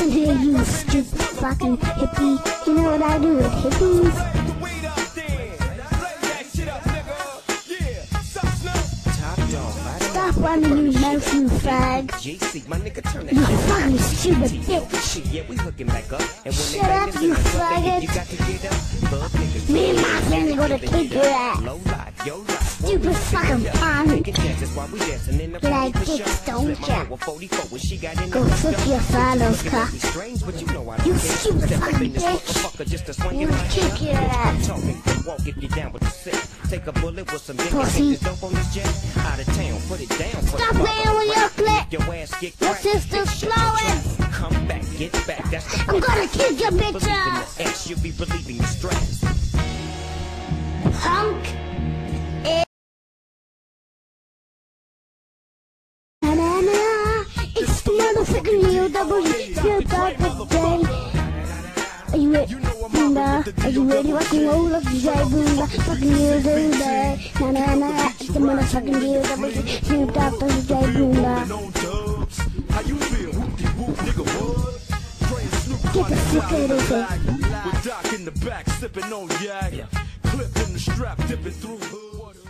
Listen here, you stupid fucking hippie. You know what I do with hippies? Stop running, you mouth, you fag. You fucking stupid bitch. Shut up, you faggot. Me and my friends are gonna kick your ass. Stupid fucking punk. You like dicks, don't ya? Go suck your father's cock. You stupid fucking bitch. You kick your ass. Pussy. Stop playing with your clip. Your sister's flowing. I'm gonna kick your bitch ass. Punk. It's the motherfucking Leo double still got the day. Are you ready? Boomba? Are you ready? Watching all of the day, Boomba. Fucking Leo double day. Na na na. It's the motherfucking Leo double still got the day, Boomba. Get the fuck out of here. With Doc in the back sipping on yak. Clip in the strap, dipping through hood.